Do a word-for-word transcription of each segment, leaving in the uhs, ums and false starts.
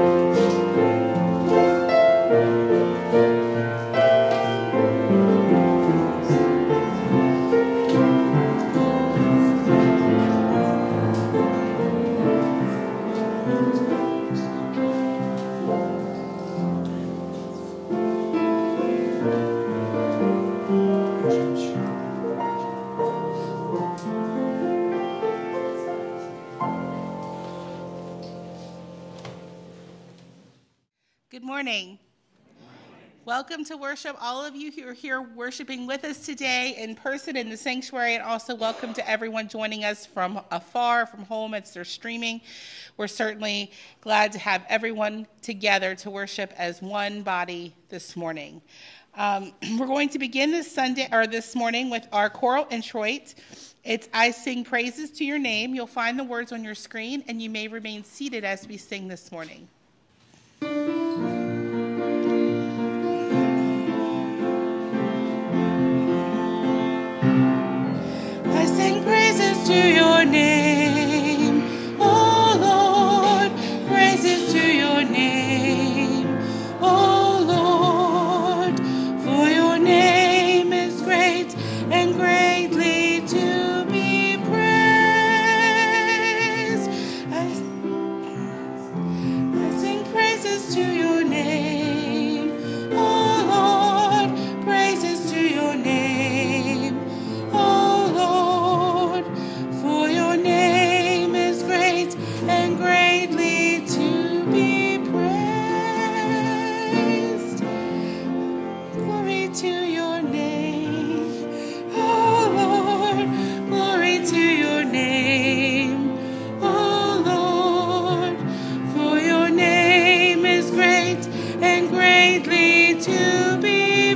Good morning. Welcome to worship, all of you who are here worshiping with us today in person in the sanctuary, and also welcome to everyone joining us from afar, from home as they're streaming. We're certainly glad to have everyone together to worship as one body this morning. Um, we're going to begin this Sunday or this morning with our choral introit. It's "I Sing Praises to Your Name." You'll find the words on your screen, and you may remain seated as we sing this morning. I sing praises to your name, oh Lord, praises to your name, oh Lord, for your name is great and greatly to be praised. I, I sing praises to your name, oh Lord, praises to your name, oh Lord, for your name is great and greatly to be praised. Glory to your name, oh Lord, glory to your name, oh Lord, for your name is great and greatly to be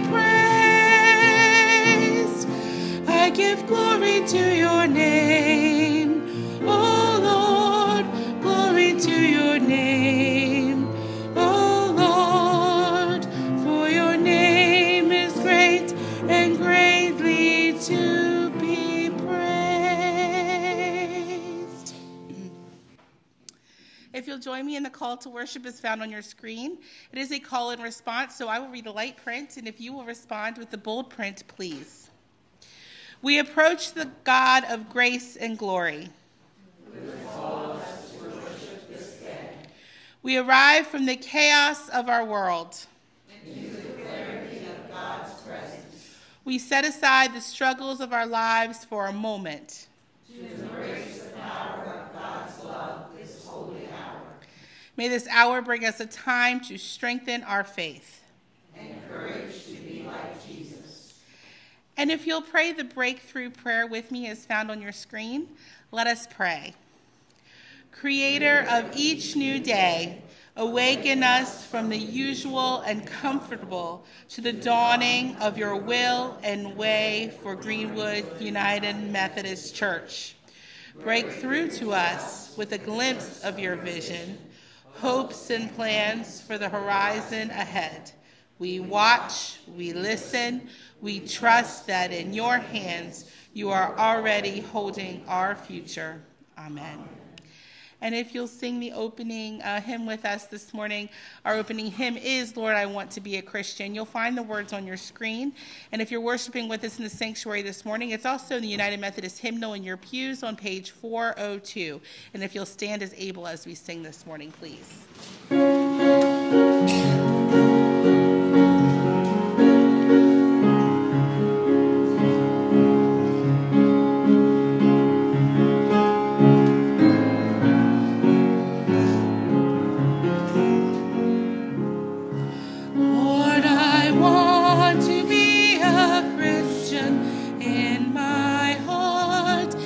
praised. I give glory to your name, oh Lord, glory to your name, oh Lord, for your name is great and greatly to be praised. If you'll join me in the call to worship is found on your screen. It is a call and response, so I will read the light print, and if you will respond with the bold print, please. We approach the God of grace and glory. We arrive from the chaos of our world. Into the clarity of God's presence. We set aside the struggles of our lives for a moment. To embrace the power of God's love this holy hour. May this hour bring us a time to strengthen our faith. And courage to be like Jesus. And if you'll pray the breakthrough prayer with me as found on your screen, let us pray. Creator of each new day, awaken us from the usual and comfortable to the dawning of your will and way for Greenwood United Methodist Church. Break through to us with a glimpse of your vision, hopes and plans for the horizon ahead. We watch, we listen, we trust that in your hands you are already holding our future. Amen. And if you'll sing the opening uh, hymn with us this morning, our opening hymn is Lord, I Want to Be a Christian. You'll find the words on your screen. And if you're worshiping with us in the sanctuary this morning, it's also in the United Methodist Hymnal in your pews on page four oh two. And if you'll stand as able as we sing this morning, please.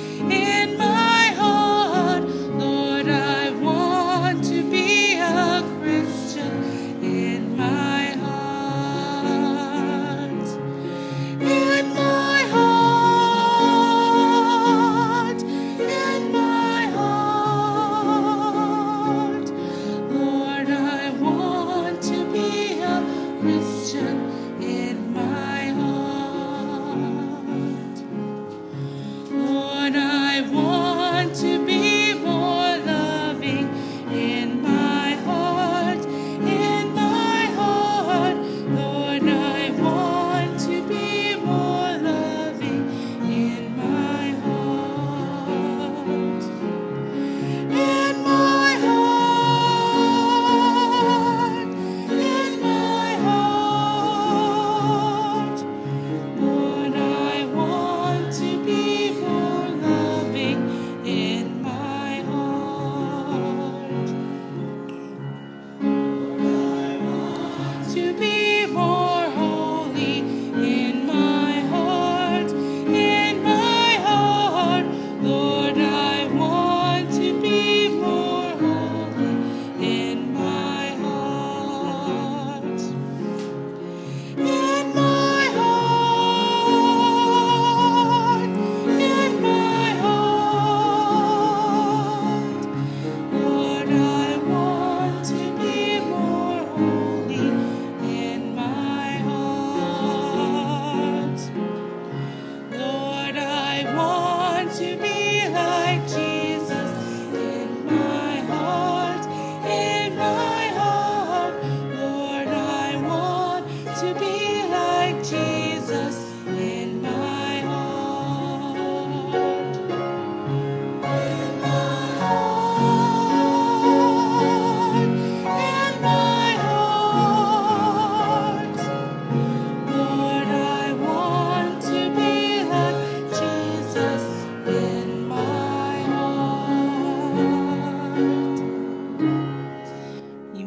In my heart, Lord, I want to be a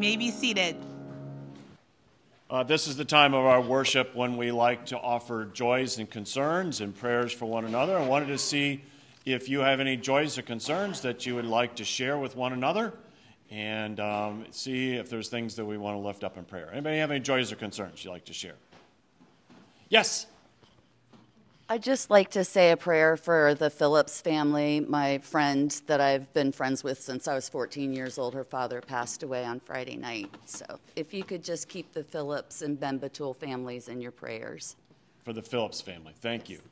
may be seated. Uh, this is the time of our worship when we like to offer joys and concerns and prayers for one another. I wanted to see if you have any joys or concerns that you would like to share with one another, and um, see if there's things that we want to lift up in prayer. Anybody have any joys or concerns you'd like to share? Yes? I'd just like to say a prayer for the Phillips family, my friend that I've been friends with since I was fourteen years old. Her father passed away on Friday night. So if you could just keep the Phillips and Ben Batul families in your prayers. For the Phillips family. Thank you.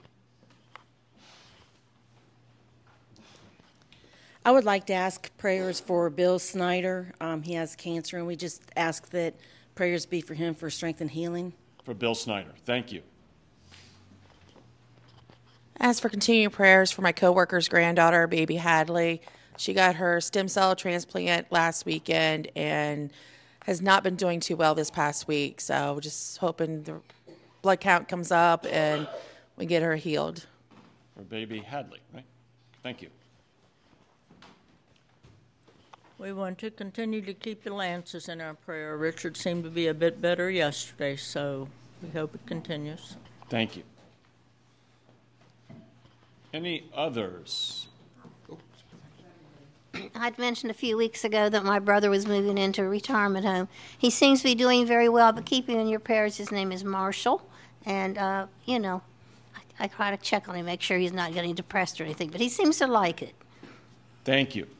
I would like to ask prayers for Bill Snyder. Um, he has cancer, and we just ask that prayers be for him for strength and healing. For Bill Snyder. Thank you. Ask for continued prayers for my coworker's granddaughter, baby Hadley. She got her stem cell transplant last weekend and has not been doing too well this past week. So just hoping the blood count comes up and we get her healed. For baby Hadley, right? Thank you. We want to continue to keep the Lances in our prayer. Richard seemed to be a bit better yesterday, so we hope it continues. Thank you. Any others? I'd mentioned a few weeks ago that my brother was moving into a retirement home. He seems to be doing very well, but keep him in your prayers. His name is Marshall, and, uh, you know, I, I try to check on him, make sure he's not getting depressed or anything, but he seems to like it. Thank you.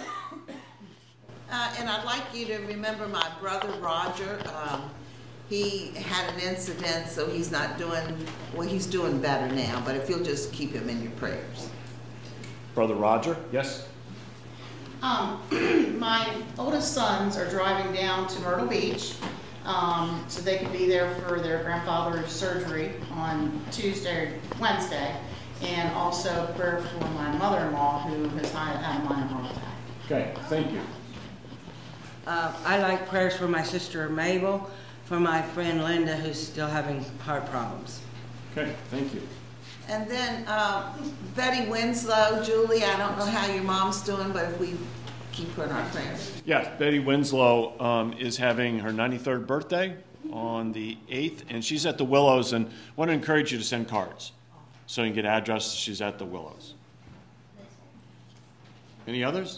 Uh, and I'd like you to remember my brother Roger. Um, he had an incident, so he's not doing, well, he's doing better now, but if you'll just keep him in your prayers. Brother Roger? Yes? Um, my oldest sons are driving down to Myrtle Beach um, so they could be there for their grandfather's surgery on Tuesday or Wednesday, and also prayer for my mother-in-law who has had a minor heart attack. Okay, thank you. Uh, I like prayers for my sister Mabel, for my friend Linda, who's still having heart problems. Okay, thank you. And then uh, Betty Winslow, Julie, I don't know how your mom's doing, but if we keep her in our prayers. Yes, Betty Winslow um, is having her ninety-third birthday on the eighth, and she's at the Willows, and I want to encourage you to send cards so you can get addresses. She's at the Willows. Any others?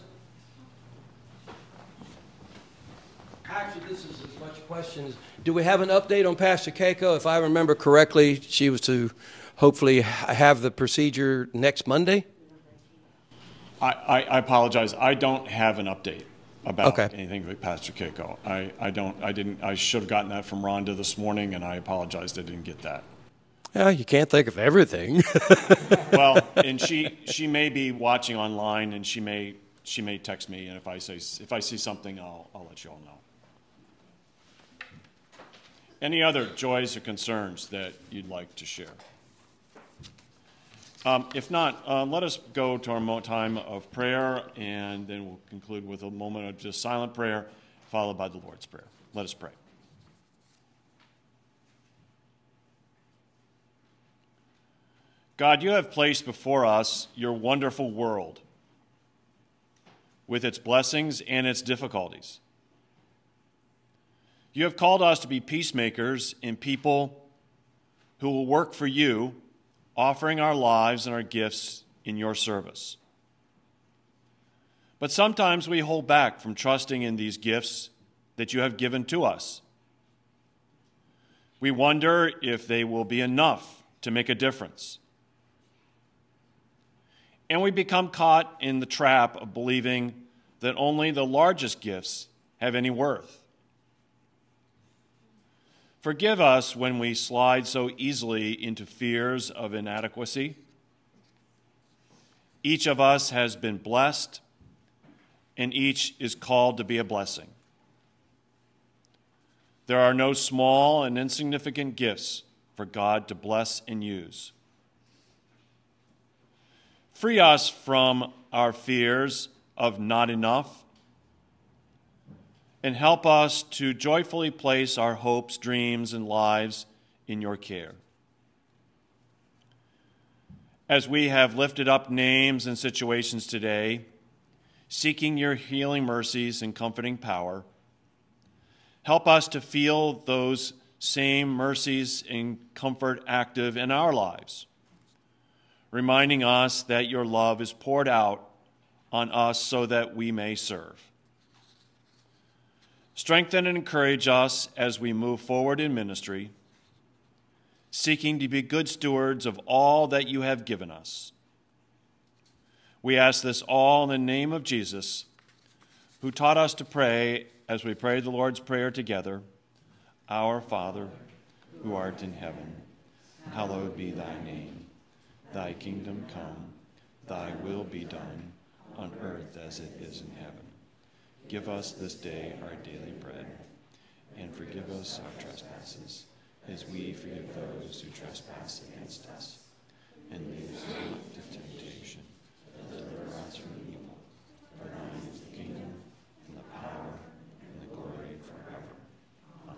Actually, this is as much a question as, do we have an update on Pastor Keiko? If I remember correctly, she was to hopefully have the procedure next Monday? I, I, I apologize. I don't have an update about okay. anything with Pastor Keiko. I, I don't, I didn't, I should have gotten that from Rhonda this morning, and I apologized I didn't get that. Yeah, you can't think of everything. Well, and she, she may be watching online, and she may, she may text me, and if I say, if I see something, I'll, I'll let you all know. Any other joys or concerns that you'd like to share? Um, if not, um, let us go to our time of prayer, and then we'll conclude with a moment of just silent prayer, followed by the Lord's Prayer. Let us pray. God, you have placed before us your wonderful world with its blessings and its difficulties. You have called us to be peacemakers and people who will work for you, offering our lives and our gifts in your service. But sometimes we hold back from trusting in these gifts that you have given to us. We wonder if they will be enough to make a difference. And we become caught in the trap of believing that only the largest gifts have any worth. Forgive us when we slide so easily into fears of inadequacy. Each of us has been blessed, and each is called to be a blessing. There are no small and insignificant gifts for God to bless and use. Free us from our fears of not enough, and help us to joyfully place our hopes, dreams, and lives in your care. As we have lifted up names and situations today, seeking your healing mercies and comforting power, Help us to feel those same mercies and comfort active in our lives, reminding us that your love is poured out on us so that we may serve. Strengthen and encourage us as we move forward in ministry, seeking to be good stewards of all that you have given us. We ask this all in the name of Jesus, who taught us to pray as we pray the Lord's Prayer together. Our Father, who art in heaven, hallowed be thy name. Thy kingdom come, thy will be done, on earth as it is in heaven. Give us this day our daily bread, and forgive us our trespasses, as we forgive those who trespass against us. And lead us not into temptation, but deliver us from evil. For thine is the kingdom, and the power, and the glory forever. Amen.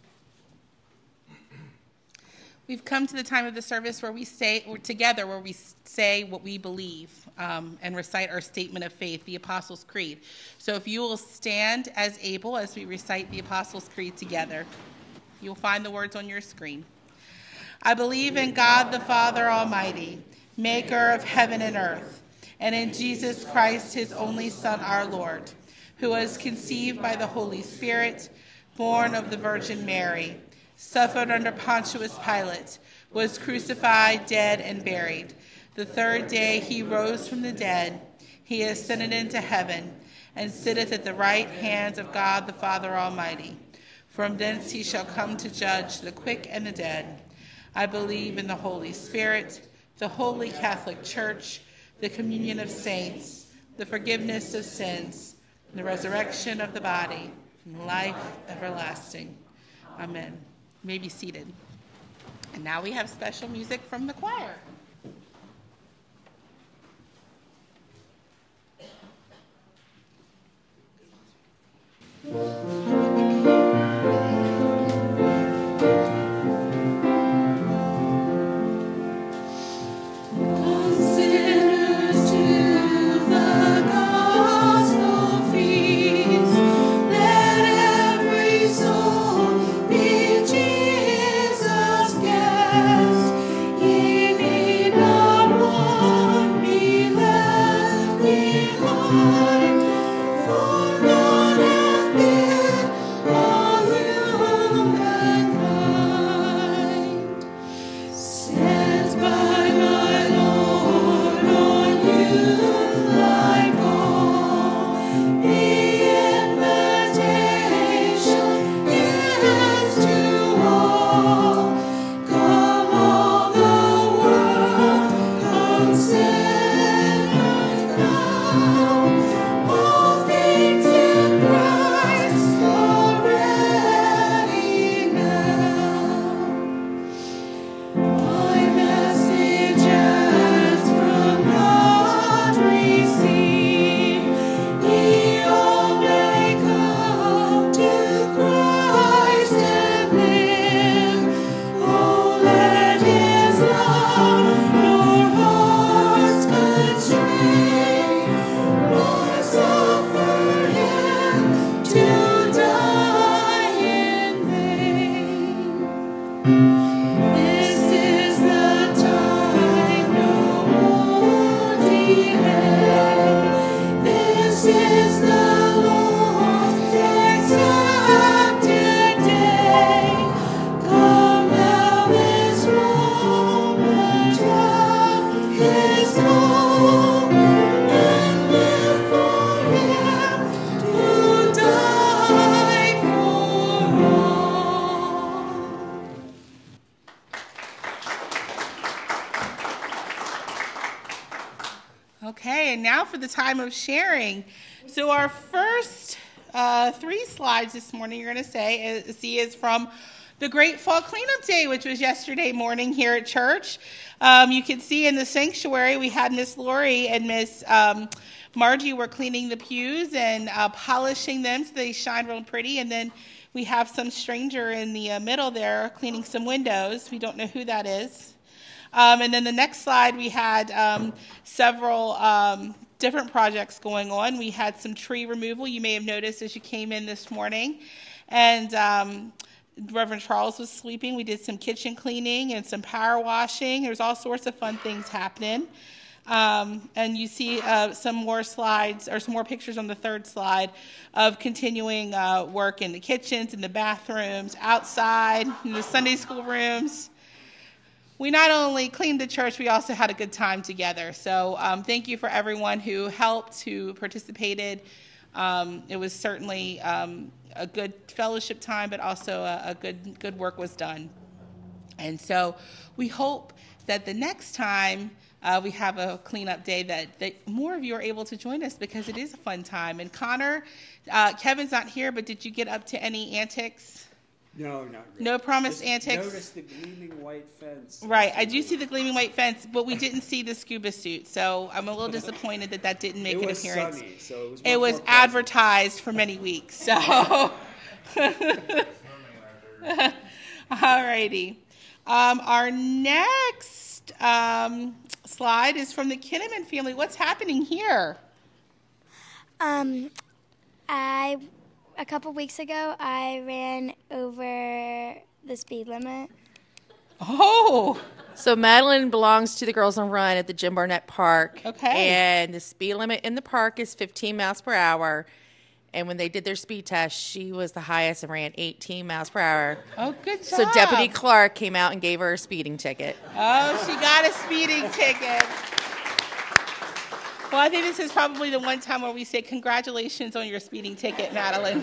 We've come to the time of the service where we say, or together, where we say what we believe um, and recite our statement of faith, the Apostles' Creed. So if you will stand as able as we recite the Apostles' Creed together, you'll find the words on your screen. I believe in God the Father Almighty, maker of heaven and earth, and in Jesus Christ, his only Son, our Lord, who was conceived by the Holy Spirit, born of the Virgin Mary, suffered under Pontius Pilate, was crucified, dead, and buried. The third day he rose from the dead. He ascended into heaven, and sitteth at the right hand of God the Father Almighty. From thence he shall come to judge the quick and the dead. I believe in the Holy Spirit, the holy Catholic Church, the communion of saints, the forgiveness of sins, the resurrection of the body, and life everlasting. Amen. You may be seated. And now we have special music from the choir. Okay, and now for the time of sharing. So our first uh, three slides this morning you're going to say is, see is from the Great Fall Cleanup Day, which was yesterday morning here at church. Um, you can see in the sanctuary we had Miss Lori and Miss um, Margie were cleaning the pews and uh, polishing them so they shine real pretty. And then we have some stranger in the uh, middle there cleaning some windows. We don't know who that is. Um, and then the next slide, we had um, several um, different projects going on. We had some tree removal, you may have noticed as you came in this morning. And um, Reverend Charles was sweeping. We did some kitchen cleaning and some power washing. There's all sorts of fun things happening. Um, and you see uh, some more slides, or some more pictures on the third slide, of continuing uh, work in the kitchens, in the bathrooms, outside, in the Sunday school rooms. We not only cleaned the church, we also had a good time together. So um, thank you for everyone who helped, who participated. Um, it was certainly um, a good fellowship time, but also a, a good good work was done. And so we hope that the next time uh, we have a cleanup day, that, that more of you are able to join us, because it is a fun time. And Connor, uh, Kevin's not here, but did you get up to any antics? No, not really. No promised Just antics? Notice the gleaming white fence. Right, I do see the gleaming white fence, but we didn't see the scuba suit, so I'm a little disappointed that that didn't make It an was appearance. sunny, so it was It much was more pleasant. advertised for many weeks, so. All righty. Um, our next um, slide is from the Kinnaman family. What's happening here? Um, I, a couple weeks ago, I ran over the speed limit. Oh. So Madeline belongs to the Girls on Run at the Jim Barnett Park. Okay. And the speed limit in the park is fifteen miles per hour. And when they did their speed test, she was the highest and ran eighteen miles per hour. Oh, good job. So Deputy Clark came out and gave her a speeding ticket. Oh, she got a speeding ticket. Well, I think this is probably the one time where we say congratulations on your speeding ticket, Madeline.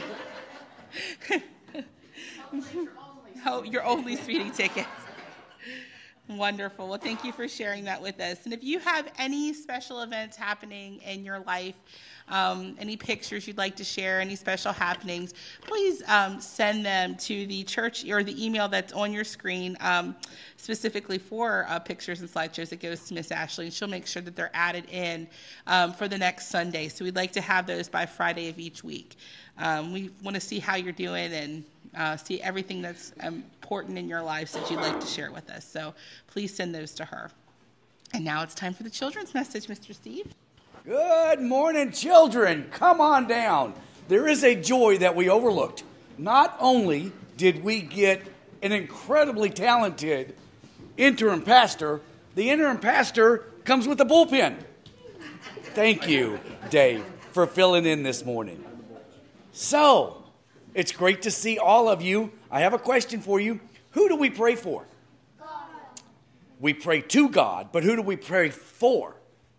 Oh, your only speeding ticket. Wonderful. Well, thank you for sharing that with us. And if you have any special events happening in your life, um, any pictures you'd like to share, any special happenings, please um, send them to the church or the email that's on your screen, um, specifically for uh, pictures and slideshows. It goes to Miss Ashley, and she'll make sure that they're added in um, for the next Sunday. So we'd like to have those by Friday of each week. Um, we want to see how you're doing and uh, see everything that's important in your lives that you'd like to share with us. So please send those to her. And now it's time for the children's message, Mister Steve. Good morning, children. Come on down. There is a joy that we overlooked. Not only did we get an incredibly talented interim pastor, the interim pastor comes with a bullpen. Thank you, Dave, for filling in this morning. So, it's great to see all of you. I have a question for you. Who do we pray for? God. We pray to God, but who do we pray for?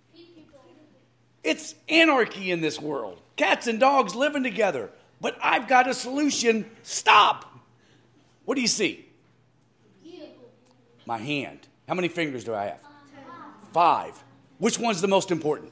It's anarchy in this world. Cats and dogs living together. But I've got a solution. Stop. What do you see? My hand. How many fingers do I have? Five. Which one's the most important?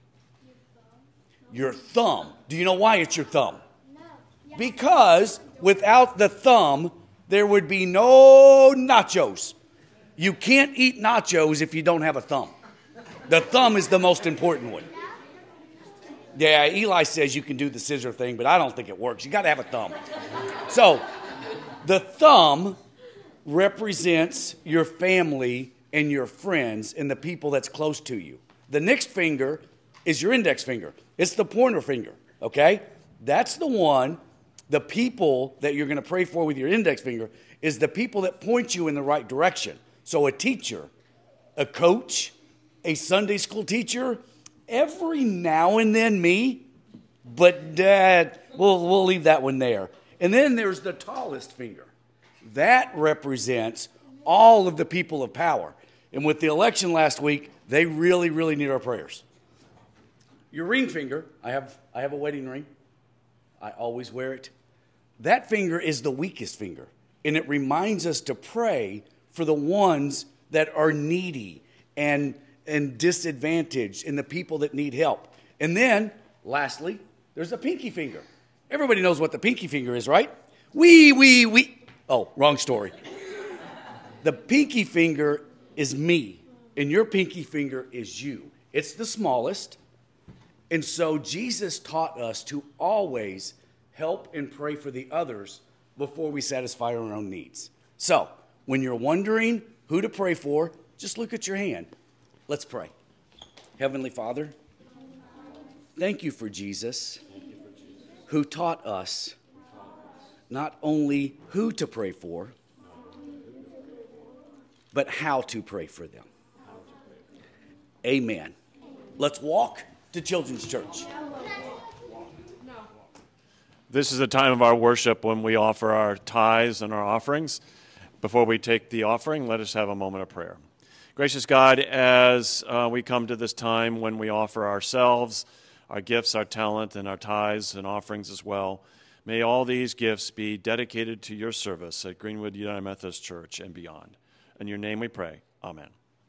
Your thumb. Do you know why it's your thumb? Because without the thumb, there would be no nachos. You can't eat nachos if you don't have a thumb. The thumb is the most important one. Yeah, Eli says you can do the scissor thing, but I don't think it works. You got to have a thumb. So, the thumb represents your family and your friends and the people that's close to you. The next finger is your index finger. It's the pointer finger, okay? That's the one, the people that you're going to pray for with your index finger is the people that point you in the right direction. So a teacher, a coach, a Sunday school teacher, every now and then me, but Dad, we'll, we'll leave that one there. And then there's the tallest finger. That represents all of the people of power. And with the election last week, they really, really need our prayers. Your ring finger, I have, I have a wedding ring. I always wear it. That finger is the weakest finger. And it reminds us to pray for the ones that are needy and, and disadvantaged and the people that need help. And then, lastly, there's a pinky finger. Everybody knows what the pinky finger is, right? Wee, wee, wee. Oh, wrong story. The pinky finger is me, and your pinky finger is you. It's the smallest. And so Jesus taught us to always help and pray for the others before we satisfy our own needs. So, when you're wondering who to pray for, just look at your hand. Let's pray. Heavenly Father, Thank you for Jesus, who taught us not only who to pray for, but how to pray for them. Amen. Let's walk to Children's Church. This is a time of our worship when we offer our tithes and our offerings. Before we take the offering, let us have a moment of prayer. Gracious God, as uh, we come to this time when we offer ourselves, our gifts, our talent, and our tithes and offerings as well, may all these gifts be dedicated to your service at Greenwood United Methodist Church and beyond. In your name we pray. Amen.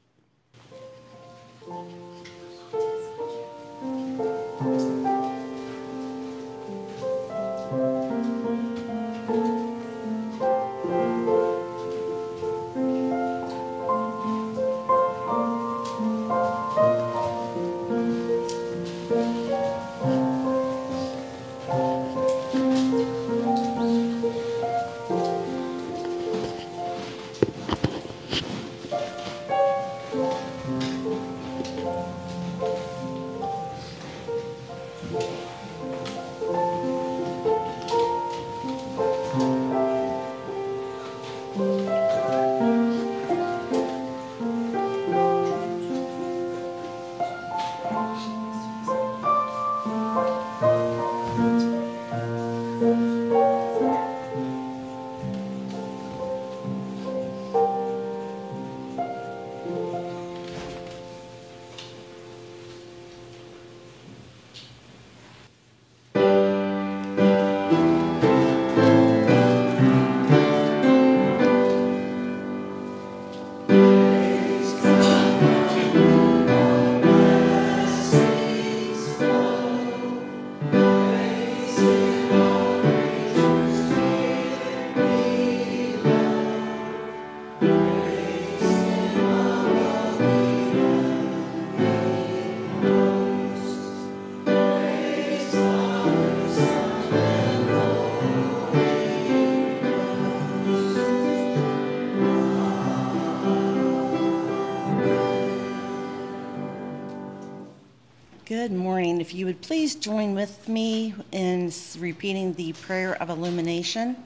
Good morning. If you would please join with me in repeating the prayer of illumination.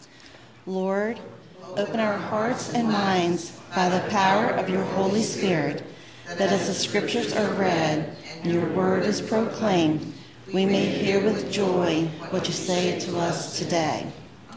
Lord, open our hearts and minds by the power of your Holy Spirit, that as the scriptures are read and your word is proclaimed, we may hear with joy what you say to us today.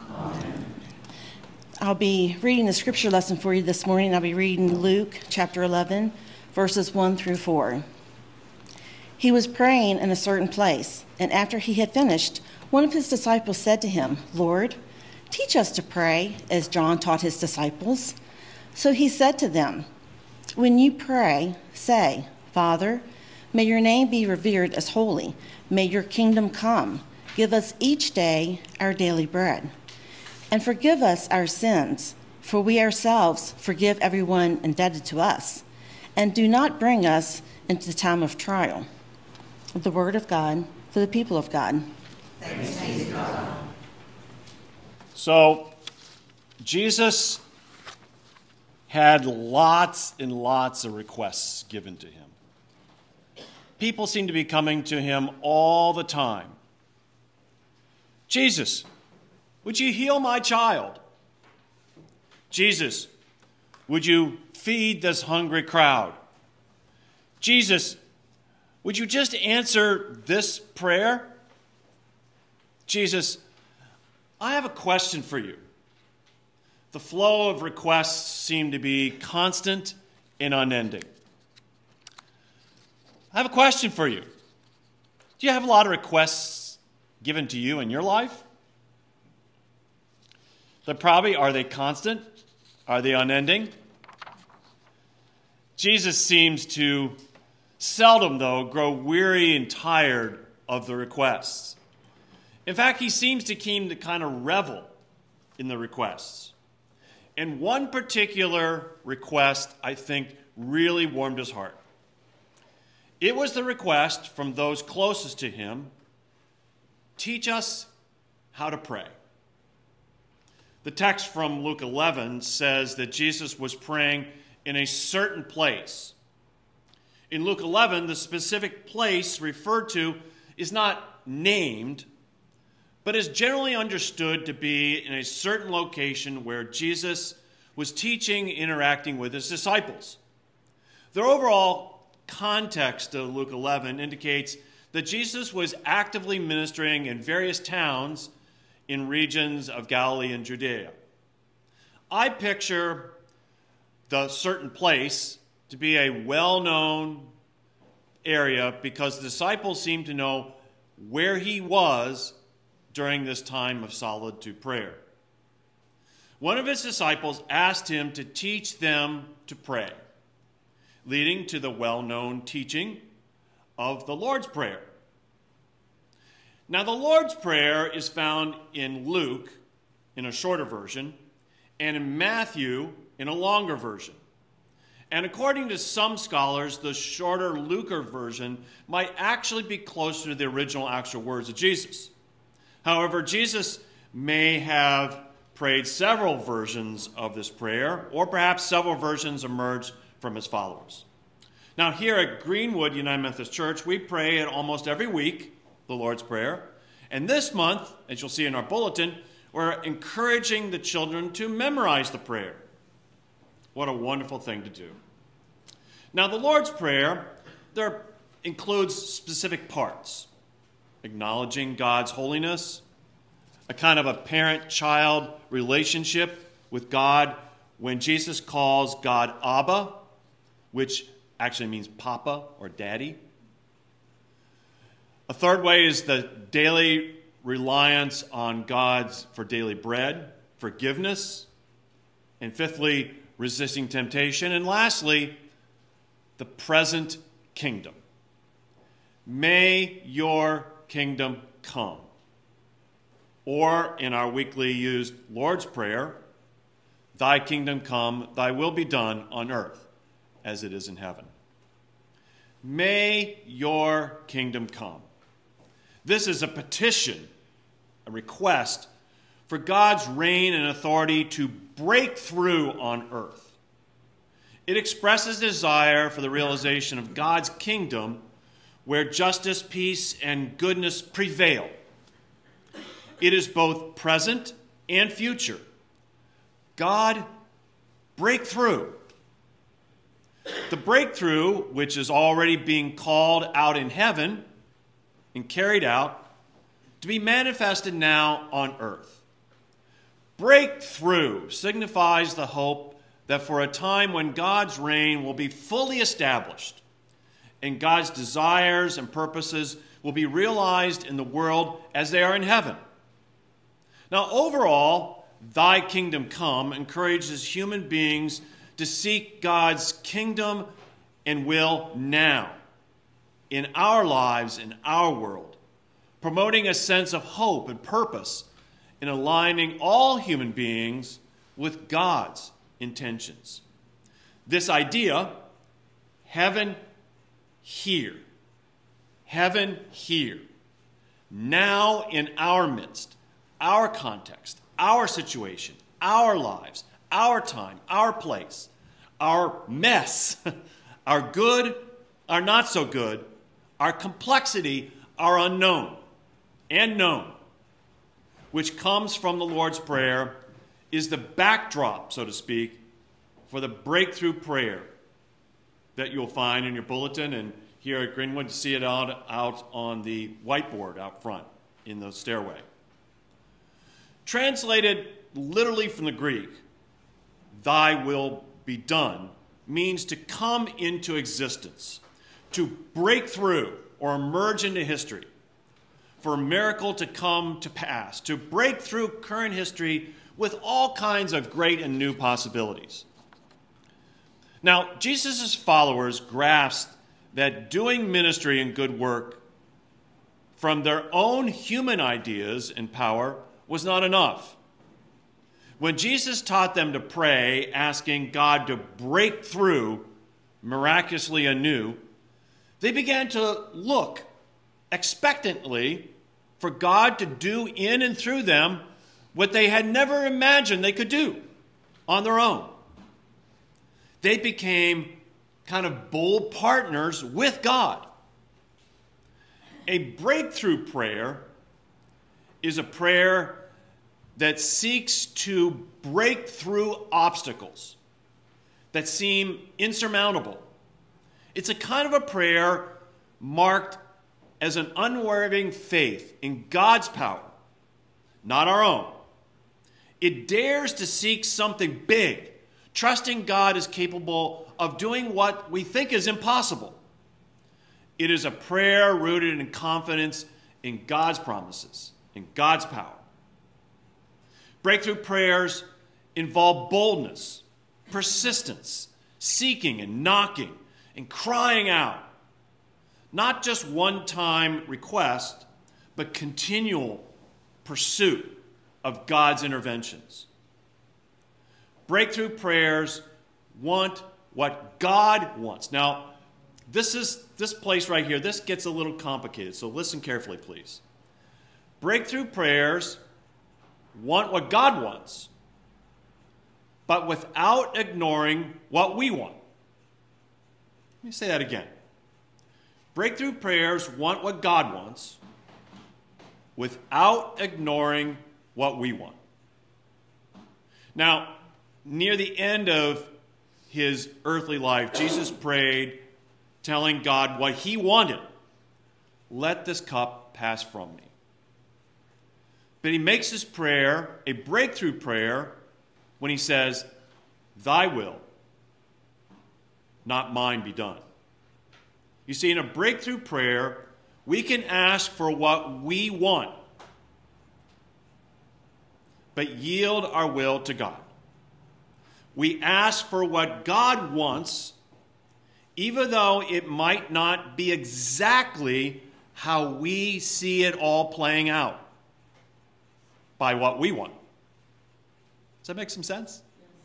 I'll be reading the scripture lesson for you this morning. I'll be reading Luke chapter eleven, verses one through four. He was praying in a certain place, and after he had finished, one of his disciples said to him, Lord, teach us to pray, as John taught his disciples. So he said to them, when you pray, say, Father, may your name be revered as holy. May your kingdom come. Give us each day our daily bread. And forgive us our sins, for we ourselves forgive everyone indebted to us. And do not bring us into the time of trial. The word of God for the people of God. Thanks be to God. So, Jesus had lots and lots of requests given to him. People seem to be coming to him all the time. Jesus, would you heal my child? Jesus, would you feed this hungry crowd? Jesus, would you just answer this prayer? Jesus, I have a question for you. The flow of requests seem to be constant and unending. I have a question for you. Do you have a lot of requests given to you in your life? They're probably, are they constant? Are they unending? Jesus seems to seldom, though, grow weary and tired of the requests. In fact, he seems to seem to kind of revel in the requests. And one particular request, I think, really warmed his heart. It was the request from those closest to him, teach us how to pray. The text from Luke eleven says that Jesus was praying in a certain place. In Luke eleven, the specific place referred to is not named, but is generally understood to be in a certain location where Jesus was teaching, interacting with his disciples. The overall context of Luke eleven indicates that Jesus was actively ministering in various towns in regions of Galilee and Judea. I picture the certain place to be a well-known area because the disciples seemed to know where he was during this time of solitude prayer. One of his disciples asked him to teach them to pray, leading to the well-known teaching of the Lord's Prayer. Now, the Lord's Prayer is found in Luke in a shorter version and in Matthew in a longer version. And according to some scholars, the shorter Luke version might actually be closer to the original actual words of Jesus. However, Jesus may have prayed several versions of this prayer, or perhaps several versions emerged from his followers. Now, here at Greenwood United Methodist Church, we pray it almost every week, the Lord's Prayer. And this month, as you'll see in our bulletin, we're encouraging the children to memorize the prayer. What a wonderful thing to do. Now, the Lord's Prayer, there includes specific parts. Acknowledging God's holiness, a kind of a parent-child relationship with God when Jesus calls God Abba, which actually means Papa or Daddy. A third way is the daily reliance on God's for daily bread, forgiveness, and fifthly, resisting temptation, and lastly, the present kingdom. May your kingdom come. Or in our weekly used Lord's Prayer, thy kingdom come, thy will be done on earth as it is in heaven. May your kingdom come. This is a petition, a request for God's reign and authority to break through on earth. It expresses desire for the realization of God's kingdom where justice, peace, and goodness prevail. It is both present and future. God, break through. The breakthrough, which is already being called out in heaven and carried out, to be manifested now on earth. Breakthrough signifies the hope that for a time when God's reign will be fully established and God's desires and purposes will be realized in the world as they are in heaven. Now, overall, thy kingdom come encourages human beings to seek God's kingdom and will now in our lives, in our world, promoting a sense of hope and purpose in aligning all human beings with God's intentions. This idea, heaven here, heaven here, now in our midst, our context, our situation, our lives, our time, our place, our mess, our good, our not so good, our complexity, our unknown and known, which comes from the Lord's Prayer, is the backdrop, so to speak, for the breakthrough prayer that you'll find in your bulletin and here at Greenwood to see it out, out on the whiteboard out front in the stairway. Translated literally from the Greek, thy will be done, means to come into existence, to break through or emerge into history, for a miracle to come to pass, to break through current history with all kinds of great and new possibilities. Now, Jesus' followers grasped that doing ministry and good work from their own human ideas and power was not enough. When Jesus taught them to pray, asking God to break through miraculously anew, they began to look expectantly for God to do in and through them what they had never imagined they could do on their own. They became kind of bold partners with God. A breakthrough prayer is a prayer that seeks to break through obstacles that seem insurmountable. It's a kind of a prayer marked as an unwavering faith in God's power, not our own. It dares to seek something big, trusting God is capable of doing what we think is impossible. It is a prayer rooted in confidence in God's promises, in God's power. Breakthrough prayers involve boldness, persistence, seeking and knocking and crying out. Not just one-time request, but continual pursuit of God's interventions. Breakthrough prayers want what God wants. Now, this is this place right here, this gets a little complicated, so listen carefully, please. Breakthrough prayers want what God wants, but without ignoring what we want. Let me say that again. Breakthrough prayers want what God wants without ignoring what we want. Now, near the end of his earthly life, Jesus prayed, telling God what he wanted. Let this cup pass from me. But he makes his prayer a breakthrough prayer when he says, thy will, not mine, be done. You see, in a breakthrough prayer, we can ask for what we want, but yield our will to God. We ask for what God wants, even though it might not be exactly how we see it all playing out by what we want. Does that make some sense?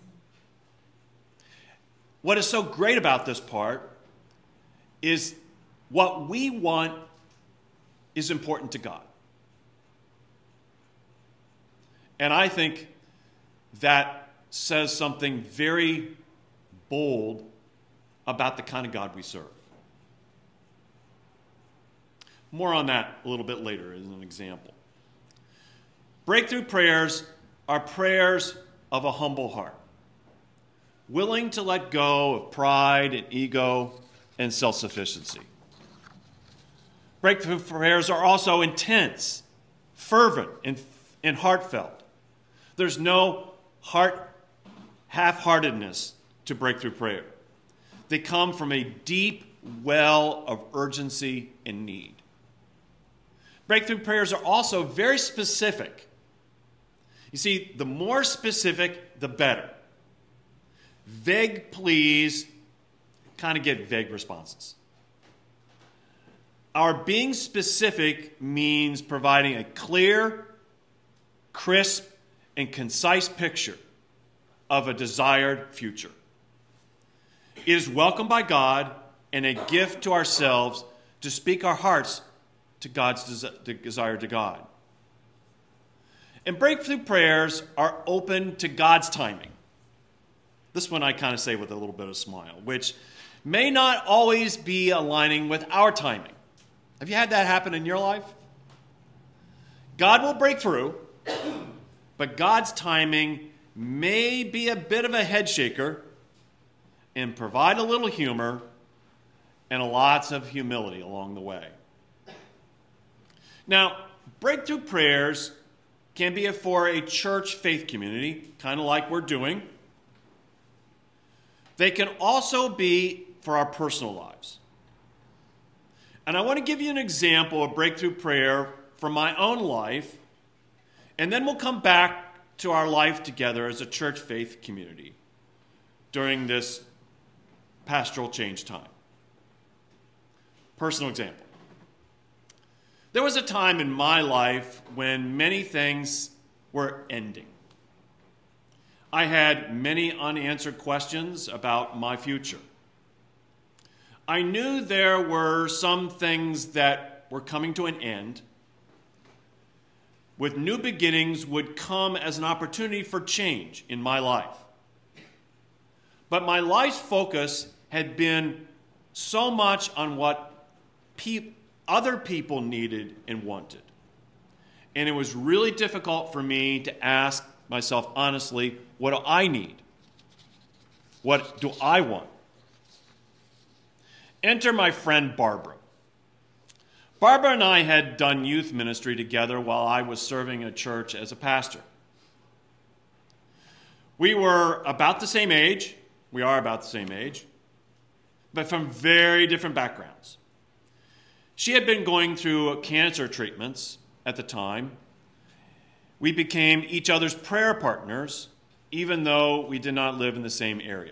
What is so great about this part is what we want is important to God. And I think that says something very bold about the kind of God we serve. More on that a little bit later as an example. Breakthrough prayers are prayers of a humble heart, willing to let go of pride and ego and self-sufficiency. Breakthrough prayers are also intense, fervent, and, and heartfelt. There's no heart half-heartedness to breakthrough prayer. They come from a deep well of urgency and need. Breakthrough prayers are also very specific. You see, the more specific, the better. Vague pleas kind of get vague responses. Our being specific means providing a clear, crisp, and concise picture of a desired future. It is welcomed by God and a gift to ourselves to speak our hearts to God's desire to God. And breakthrough prayers are open to God's timing. This one I kind of say with a little bit of a smile, which may not always be aligning with our timing. Have you had that happen in your life? God will break through, but God's timing may be a bit of a head shaker and provide a little humor and lots of humility along the way. Now, breakthrough prayers can be for a church faith community, kind of like we're doing. They can also be for our personal lives. And I want to give you an example of breakthrough prayer from my own life, and then we'll come back to our life together as a church faith community during this pastoral change time. Personal example. There was a time in my life when many things were ending. I had many unanswered questions about my future. I knew there were some things that were coming to an end. With new beginnings would come as an opportunity for change in my life. But my life's focus had been so much on what pe- other people needed and wanted. And it was really difficult for me to ask myself honestly, what do I need? What do I want? Enter my friend Barbara. Barbara and I had done youth ministry together while I was serving a church as a pastor. We were about the same age. We are about the same age, but from very different backgrounds. She had been going through cancer treatments at the time. We became each other's prayer partners, even though we did not live in the same area.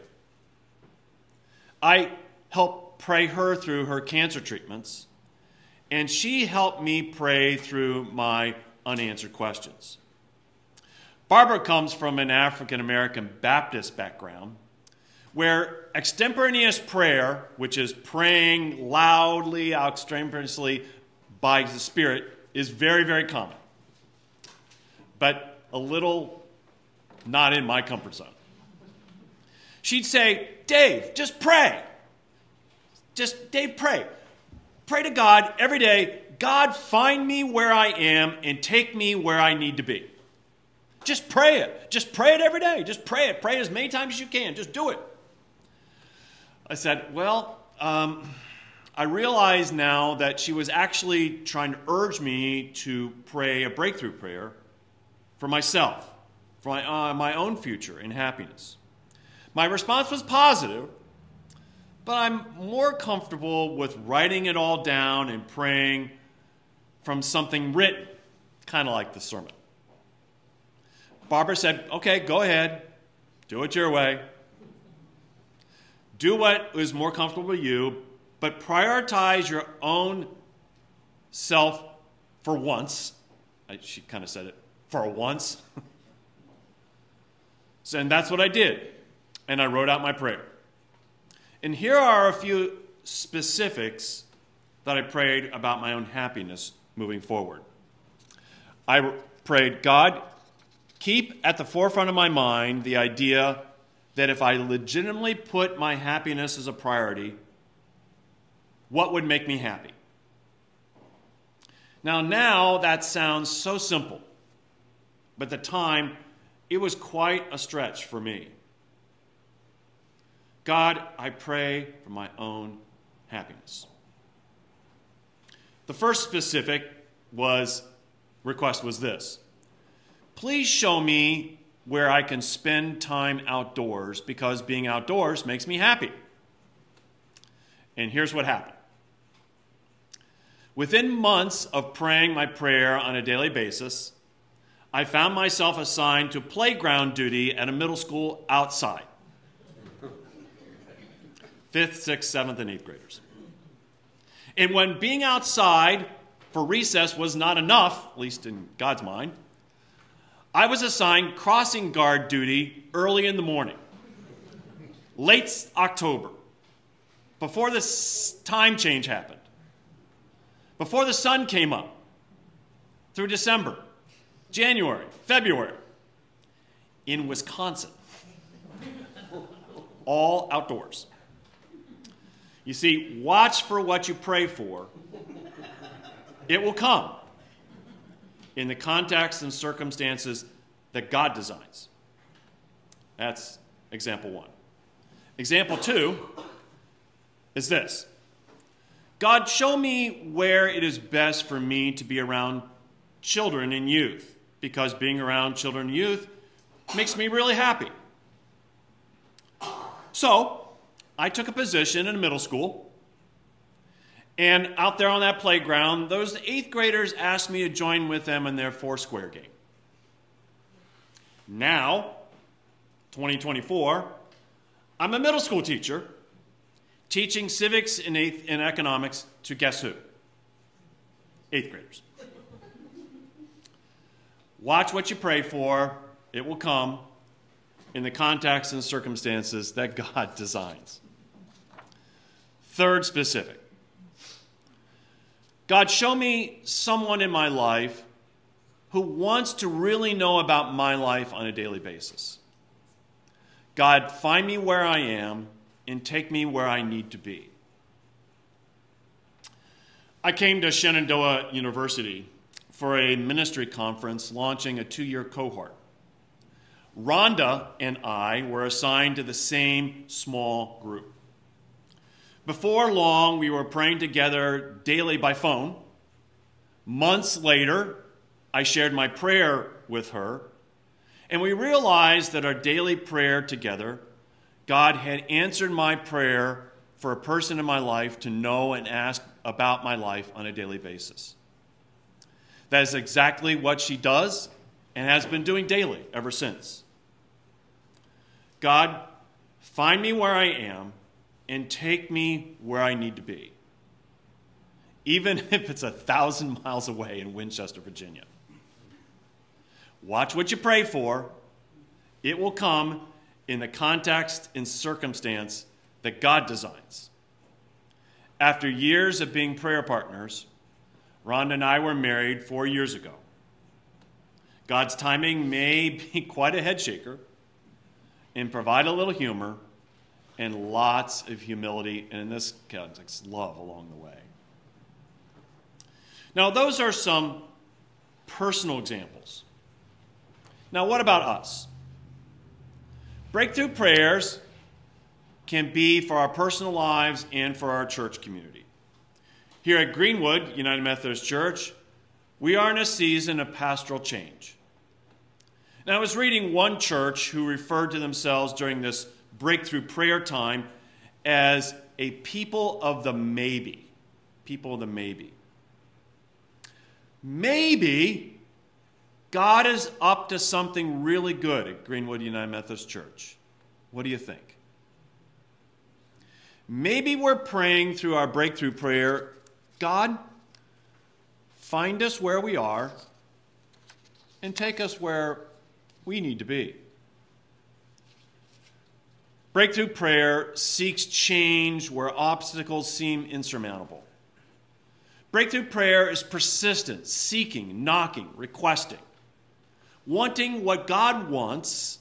I helped pray her through her cancer treatments, and she helped me pray through my unanswered questions. Barbara comes from an African American Baptist background, where extemporaneous prayer, which is praying loudly, extemporaneously by the Spirit, is very, very common, but a little not in my comfort zone. She'd say, Dave, just pray. Just, Dave, pray. Pray to God every day. God, find me where I am and take me where I need to be. Just pray it. Just pray it every day. Just pray it. Pray as many times as you can. Just do it. I said, well, um, I realize now that she was actually trying to urge me to pray a breakthrough prayer for myself, for my, uh, my own future and happiness. My response was positive, but I'm more comfortable with writing it all down and praying from something written, kind of like the sermon. Barbara said, okay, go ahead. Do it your way. Do what is more comfortable to you, but prioritize your own self for once. She kind of said it, for once. So, and that's what I did. And I wrote out my prayer. And here are a few specifics that I prayed about my own happiness moving forward. I prayed, God, keep at the forefront of my mind the idea that if I legitimately put my happiness as a priority, what would make me happy? Now, now that sounds so simple, but at the time, it was quite a stretch for me. God, I pray for my own happiness. The first specific was, request was this. Please show me where I can spend time outdoors because being outdoors makes me happy. And here's what happened. Within months of praying my prayer on a daily basis, I found myself assigned to playground duty at a middle school outside. Fifth, sixth, seventh, and eighth graders. And when being outside for recess was not enough, at least in God's mind, I was assigned crossing guard duty early in the morning, late October, before this time change happened, before the sun came up, through December, January, February, in Wisconsin, all outdoors. You see, watch for what you pray for. It will come in the context and circumstances that God designs. That's example one. Example two is this. God, show me where it is best for me to be around children and youth, because being around children and youth makes me really happy. So, I took a position in a middle school, and out there on that playground, those eighth graders asked me to join with them in their Foursquare game. Now, twenty twenty-four, I'm a middle school teacher teaching civics and, eighth, and economics to guess who? Eighth graders. Watch what you pray for. It will come in the context and circumstances that God designs. Third specific. God, show me someone in my life who wants to really know about my life on a daily basis. God, find me where I am and take me where I need to be. I came to Shenandoah University for a ministry conference launching a two-year cohort. Rhonda and I were assigned to the same small group. Before long, we were praying together daily by phone. Months later, I shared my prayer with her, and we realized that our daily prayer together, God had answered my prayer for a person in my life to know and ask about my life on a daily basis. That is exactly what she does and has been doing daily ever since. God, find me where I am and take me where I need to be, even if it's a thousand miles away in Winchester, Virginia. Watch what you pray for. It will come in the context and circumstance that God designs. After years of being prayer partners, Rhonda and I were married four years ago. God's timing may be quite a head shaker and provide a little humor and lots of humility, and in this context, love along the way. Now, those are some personal examples. Now, what about us? Breakthrough prayers can be for our personal lives and for our church community. Here at Greenwood United Methodist Church, we are in a season of pastoral change. Now, I was reading one church who referred to themselves during this breakthrough prayer time as a people of the maybe. People of the maybe. Maybe God is up to something really good at Greenwood United Methodist Church. What do you think? Maybe we're praying through our breakthrough prayer, God, find us where we are and take us where we need to be. Breakthrough prayer seeks change where obstacles seem insurmountable. Breakthrough prayer is persistent, seeking, knocking, requesting, wanting what God wants,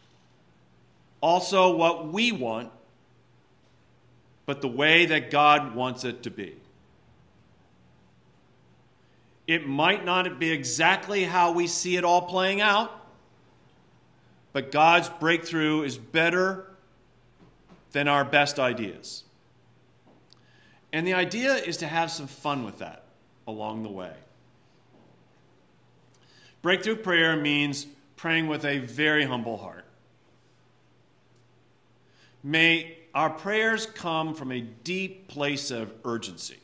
also what we want, but the way that God wants it to be. It might not be exactly how we see it all playing out, but God's breakthrough is better than our best ideas. And the idea is to have some fun with that along the way. Breakthrough prayer means praying with a very humble heart. May our prayers come from a deep place of urgency.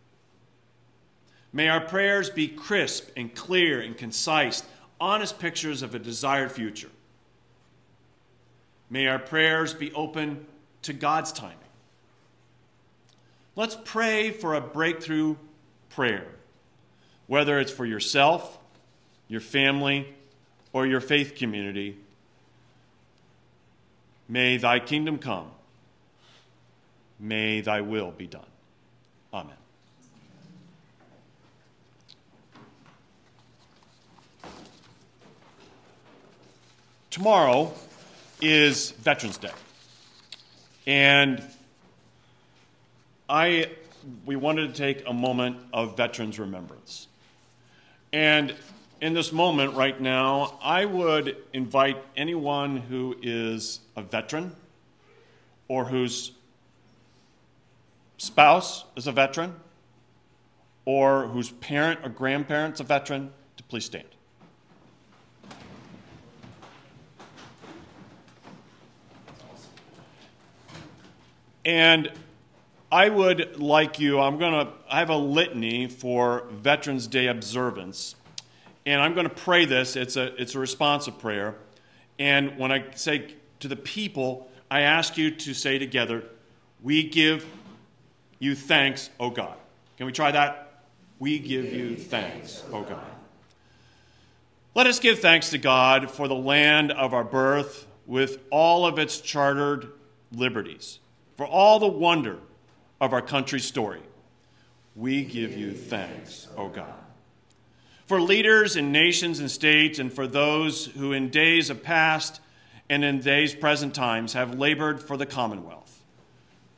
May our prayers be crisp and clear and concise, honest pictures of a desired future. May our prayers be open to God's timing. Let's pray for a breakthrough prayer, whether it's for yourself, your family, or your faith community. May thy kingdom come. May thy will be done. Amen. Tomorrow is Veterans Day. And I, we wanted to take a moment of veterans' remembrance. And in this moment right now, I would invite anyone who is a veteran or whose spouse is a veteran or whose parent or grandparent's a veteran to please stand. And I would like you, I'm going to, I have a litany for Veterans Day observance. And I'm going to pray this. It's a, it's a responsive prayer. And when I say to the people, I ask you to say together, we give you thanks, O God. Can we try that? We give you thanks, O God. Let us give thanks to God for the land of our birth with all of its chartered liberties, for all the wonder of our country's story. We give you thanks, O God. For leaders in nations and states, and for those who in days of past and in days present times have labored for the Commonwealth.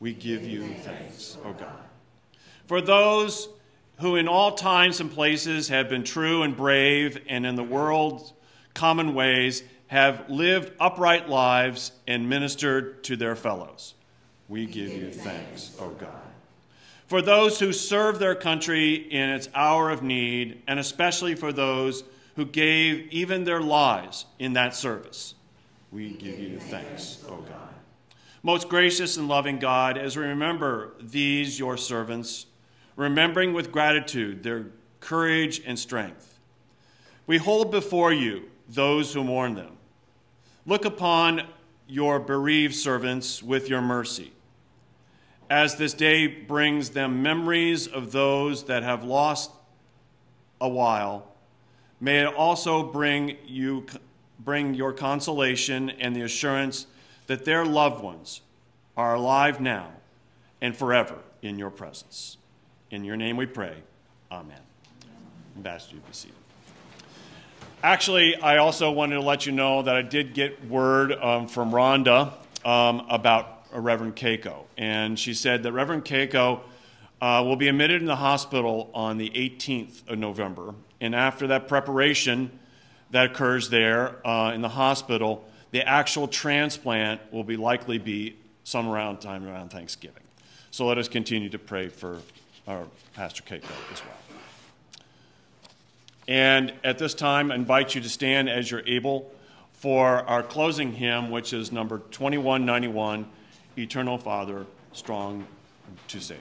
We give you thanks, O God. For those who in all times and places have been true and brave, and in the world's common ways have lived upright lives and ministered to their fellows, we give you thanks, O God. For those who serve their country in its hour of need, and especially for those who gave even their lives in that service, we give you thanks, O God. Most gracious and loving God, as we remember these, your servants, remembering with gratitude their courage and strength, we hold before you those who mourn them. Look upon your bereaved servants with your mercy, as this day brings them memories of those that have lost a while. May it also bring you bring your consolation and the assurance that their loved ones are alive now and forever in your presence. In your name we pray. Amen. Ambassador, you be seated. Actually, I also wanted to let you know that I did get word um, from Rhonda um, about Reverend Keiko. And she said that Reverend Keiko uh, will be admitted in the hospital on the eighteenth of November. And after that preparation that occurs there uh, in the hospital, the actual transplant will be likely be some around time around Thanksgiving. So let us continue to pray for our Pastor Keiko as well. And at this time, I invite you to stand as you're able for our closing hymn, which is number twenty-one ninety-one, Eternal Father, Strong to Save.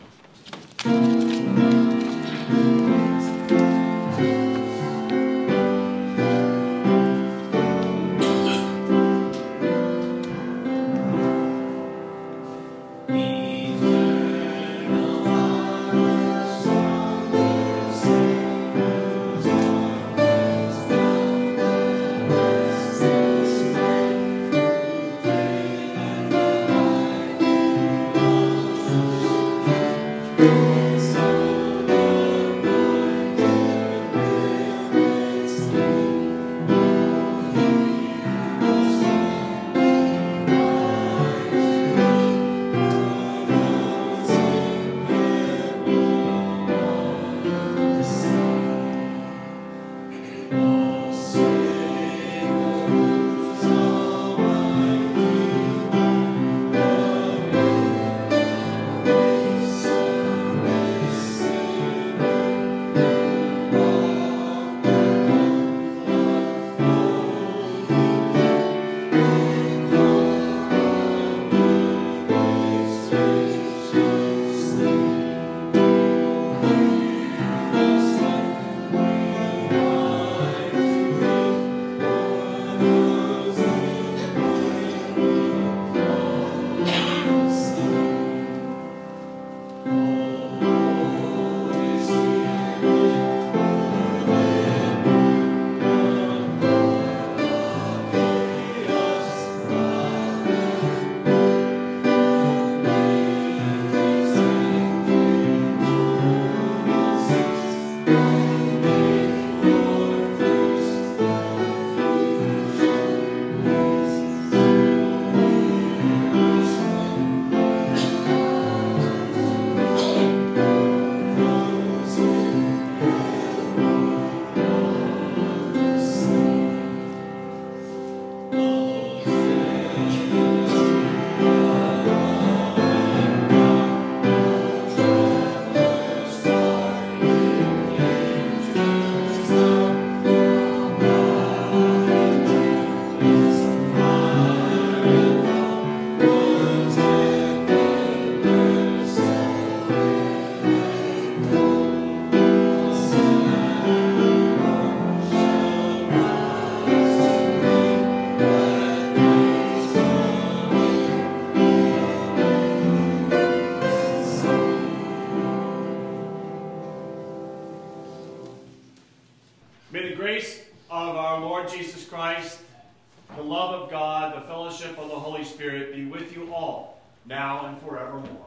May the grace of our Lord Jesus Christ, the love of God, the fellowship of the Holy Spirit be with you all, now and forevermore.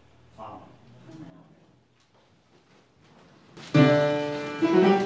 Amen.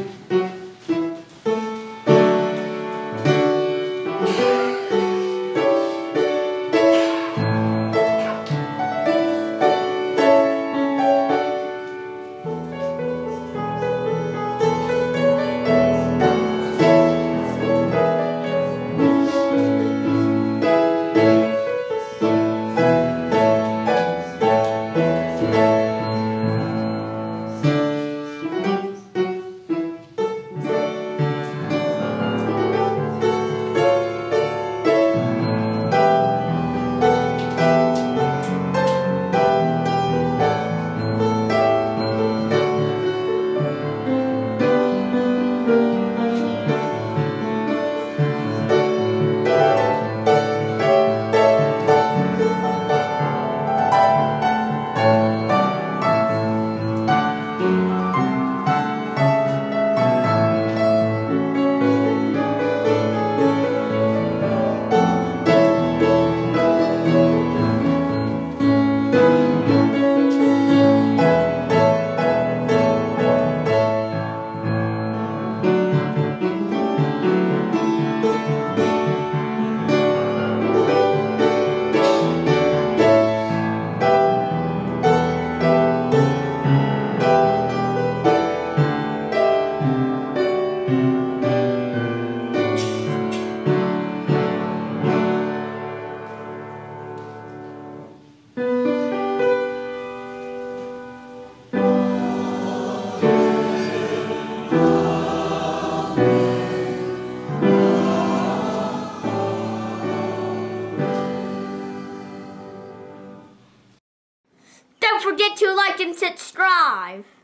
don't forget to like and subscribe.